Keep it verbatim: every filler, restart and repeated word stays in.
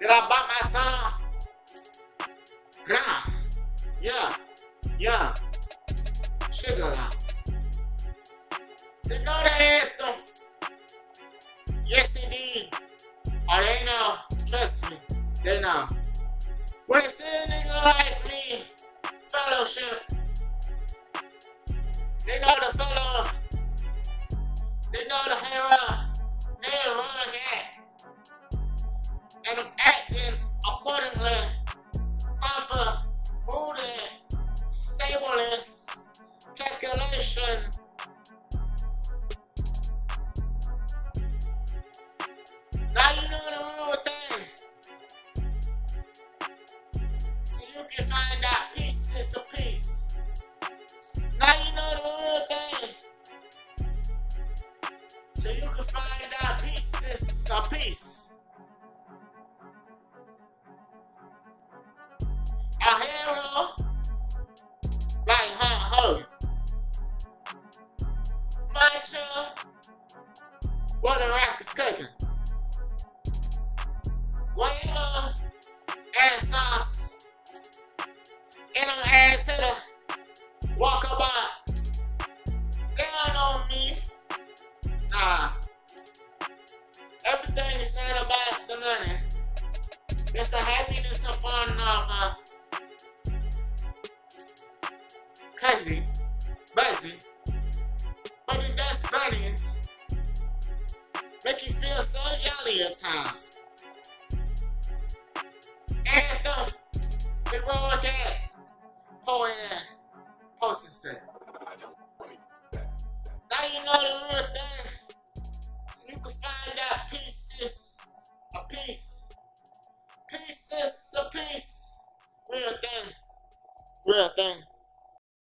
Till I bite my tongue. Rah. Yeah. Yeah. Sugar lump. They know the anthem. Yes, indeed. Oh, they know. Trust me. They know. When they see a nigga like me, fellowship, they know the fellow, they know the hero, they run at, and I'm acting accordingly, proper, moving, stableness, calculation. Now you know the real thing. So you can find out pieces of peace. Now you know the real thing. So you can find out pieces of peace. A hero like Hunt Hogan. Macho, what the rock is cooking. Guava and sauce. And I'm adding to the walkabout. They don't know me. Nah. Everything is not about the money. It's the happiness upon uh, Cuzzy, Buzzy. But the dust bunnies make you feel so jolly at times. Anthem, heroic act, poet and potency. Now you know the real thing, so you can find out pieces of peace. Pieces of peace. Real thing. Real thing.